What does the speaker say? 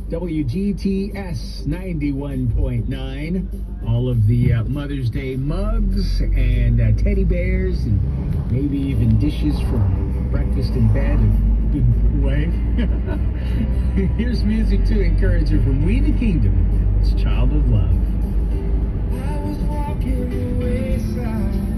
WGTS 91.9. All of the Mother's Day mugs and teddy bears and maybe even dishes from breakfast in bed have been put away. Here's music to encourage you from We the Kingdom. It's Child of Love. I was walking the wayside.